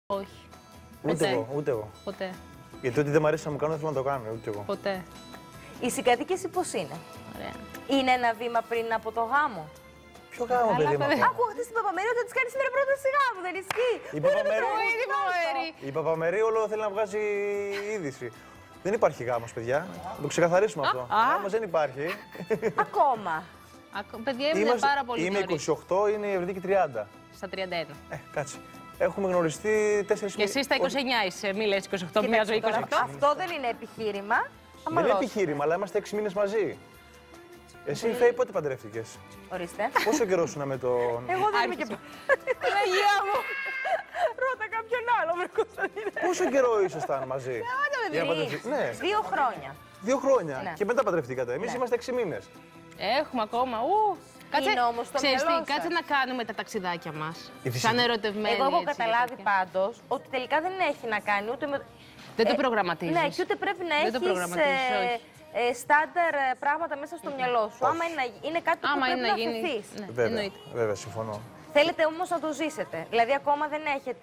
Όχι. Ούτε εγώ. Ποτέ. Γιατί ό,τι δεν μου αρέσει να μου κάνω, δεν θέλω να το κάνω. Ούτε εγώ. Ποτέ. Η συγκατοίκηση πώς είναι? Ωραία. Είναι ένα βήμα πριν από το γάμο? Ποιο γάμο, παιδί μου? Άκουγα χθες την Παπαμερή ότι της κάνει σήμερα πρόταση γάμου, δεν ισχύει? Η Παπαμερή όλο θέλει να βγάζει είδηση. Δεν υπάρχει γάμος, παιδιά. Να το ξεκαθαρίσουμε αυτό. Γάμος δεν υπάρχει. Ακόμα. Παιδιά, ήμουν πάρα πολύ Είμαι νωρίς. 28, είναι η Ευρυδίκη 30. Στα 31. Κάτσε. Έχουμε γνωριστεί 4 μήνες. Και εσύ στα 29 είσαι, μη λες 28, μια ζωή 28. Αυτό δεν είναι επιχείρημα. Δεν είναι επιχείρημα, αλλά είμαστε 6 μήνες μαζί. Εσύ, Φέη, πότε παντρεύτηκες? Ορίστε. Πόσο καιρό ήσουν με τον. Εγώ δεν είμαι και Παναγία μου. Ρώτα κάποιον άλλο, βρε Κωνσταντίνε. Πόσο καιρό ήσασταν μαζί? Για να παντρευτείς? Ναι, 2 χρόνια. 2 χρόνια. Ναι. Και μετά παντρευτήκατε. Εμείς είμαστε 6 μήνες. Έχουμε ακόμα. Κάτσε, Είναι όμως στο ξέρεις τι, μυαλό σας. κάτσε να κάνουμε τα ταξιδάκια μας. Φυσικά. Σαν ερωτευμένοι. Εγώ έχω έτσι, καταλάβει τέτοια. πάντως ότι τελικά δεν έχει να κάνει ούτε με. Δεν το προγραμματίζεις. Ναι, και ούτε πρέπει να Δεν το προγραμματίζεις, όχι. έχεις στάνταρ πράγματα μέσα στο μυαλό σου. Άμα είναι κάτι που πρέπει να γίνει. αφηθείς. Ναι, Βέβαια, εννοείται. βέβαια, συμφωνώ. Θέλετε όμως να το ζήσετε. Δηλαδή ακόμα δεν έχετε